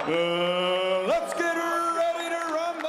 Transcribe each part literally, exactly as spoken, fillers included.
Uh, let's get ready to rumble.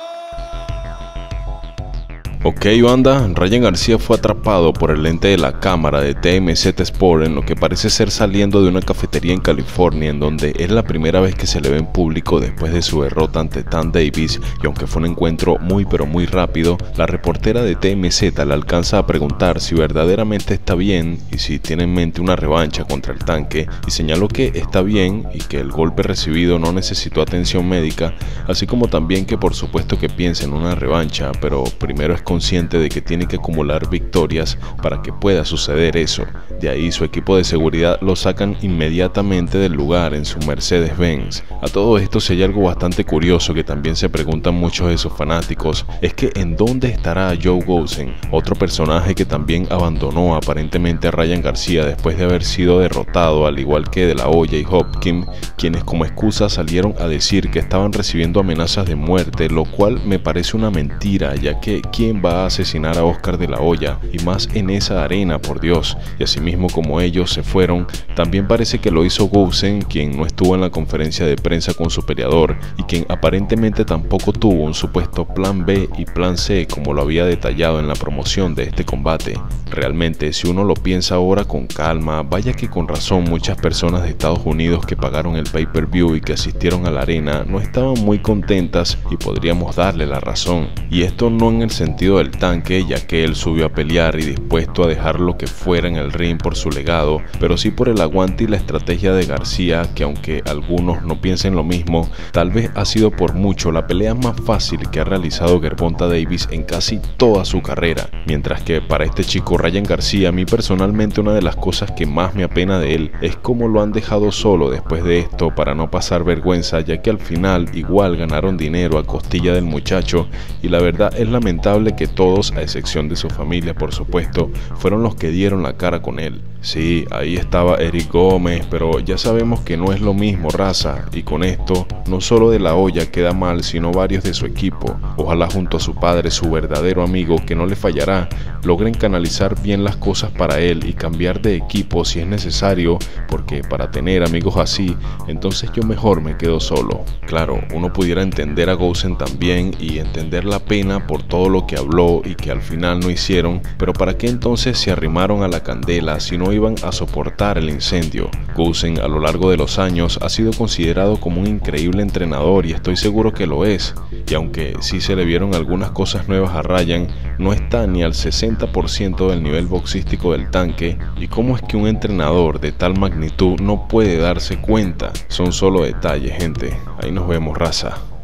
Ok, banda, Ryan García fue atrapado por el lente de la cámara de T M Z Sport en lo que parece ser saliendo de una cafetería en California, en donde es la primera vez que se le ve en público después de su derrota ante Tank Davis, y aunque fue un encuentro muy pero muy rápido, la reportera de T M Z le alcanza a preguntar si verdaderamente está bien y si tiene en mente una revancha contra el tanque, y señaló que está bien y que el golpe recibido no necesitó atención médica, así como también que por supuesto que piensa en una revancha, pero primero es consciente de que tiene que acumular victorias para que pueda suceder eso. De ahí su equipo de seguridad lo sacan inmediatamente del lugar en su Mercedes-Benz. A todo esto, si hay algo bastante curioso que también se preguntan muchos de sus fanáticos, es que ¿en dónde estará Joe Goossen? Otro personaje que también abandonó aparentemente a Ryan García después de haber sido derrotado, al igual que De La Hoya y Hopkins, quienes como excusa salieron a decir que estaban recibiendo amenazas de muerte, lo cual me parece una mentira, ya que ¿quién va a asesinar a Oscar De La Hoya? Y más en esa arena, por Dios. Y asimismo, como ellos se fueron, también parece que lo hizo Goossen, quien no estuvo en la conferencia de prensa con su peleador y quien aparentemente tampoco tuvo un supuesto plan B y plan C como lo había detallado en la promoción de este combate. Realmente, si uno lo piensa ahora con calma, vaya que con razón muchas personas de Estados Unidos que pagaron el pay-per-view y que asistieron a la arena no estaban muy contentas, y podríamos darle la razón. Y esto no en el sentido del tanque, ya que él subió a pelear y dispuesto a dejar lo que fuera en el ring por su legado, pero sí por el aguante y la estrategia de García, que aunque algunos no piensen lo mismo, tal vez ha sido por mucho la pelea más fácil que ha realizado Gervonta Davis en casi toda su carrera. Mientras que para este chico Ryan García, a mí personalmente una de las cosas que más me apena de él es cómo lo han dejado solo después de esto para no pasar vergüenza, ya que al final igual ganaron dinero a costilla del muchacho, y la verdad es lamentable que todos, a excepción de su familia por supuesto, fueron los que dieron la cara con él. Sí, ahí estaba Eric Gómez, pero ya sabemos que no es lo mismo, raza, y con esto no solo De La Hoya queda mal, sino varios de su equipo. Ojalá junto a su padre, su verdadero amigo que no le fallará, logren canalizar bien las cosas para él y cambiar de equipo si es necesario, porque para tener amigos así, entonces yo mejor me quedo solo. Claro, uno pudiera entender a Goossen también y entender la pena por todo lo que habló y que al final no hicieron, pero ¿para qué entonces se arrimaron a la candela si no iban a soportar el incendio? Goossen a lo largo de los años ha sido considerado como un increíble entrenador, y estoy seguro que lo es, y aunque sí se le vieron algunas cosas nuevas a Ryan, no está ni al sesenta por ciento del nivel boxístico del tanque. ¿Y cómo es que un entrenador de tal magnitud no puede darse cuenta? Son solo detalles, gente. Ahí nos vemos, raza.